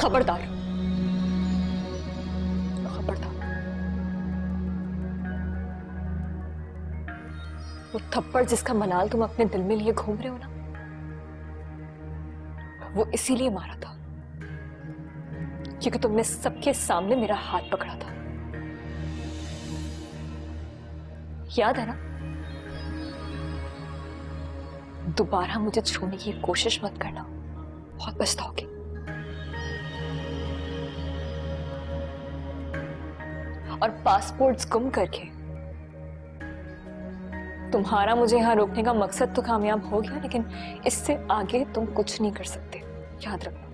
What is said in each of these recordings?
खबरदार, खबरदार। वो थप्पड़ जिसका मलाल तुम अपने दिल में लिए घूम रहे हो ना, वो इसीलिए मारा था क्योंकि तुमने सबके सामने मेरा हाथ पकड़ा था। याद है ना? दोबारा मुझे छूने की कोशिश मत करना, बहुत पछताओगे। और पासपोर्ट्स गुम करके तुम्हारा मुझे यहां रोकने का मकसद तो कामयाब हो गया, लेकिन इससे आगे तुम कुछ नहीं कर सकते, याद रखना।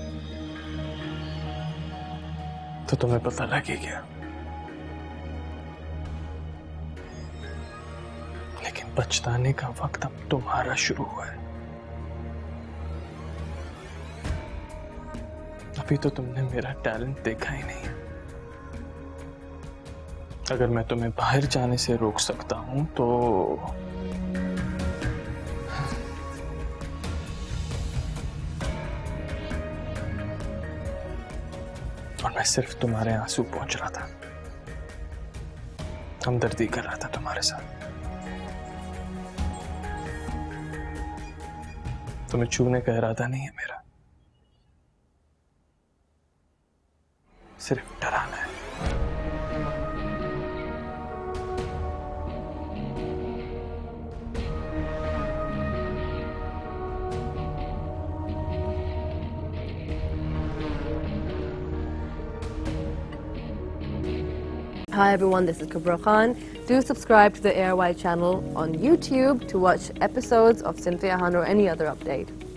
तो तुम्हें पता लगे क्या? लेकिन पछताने का वक्त अब तुम्हारा शुरू हुआ है। अभी तो तुमने मेरा टैलेंट देखा ही नहीं है। अगर मैं तुम्हें बाहर जाने से रोक सकता हूं तो और मैं सिर्फ तुम्हारे आंसू पोंछ रहा था, हमदर्दी कर रहा था तुम्हारे साथ। तुम्हें छूने का इरादा नहीं है मेरा, सिर्फ डराना है। Hi everyone, this is Kubra Khan. Do subscribe to the ARY channel on YouTube to watch episodes of Cynthia Han or any other update.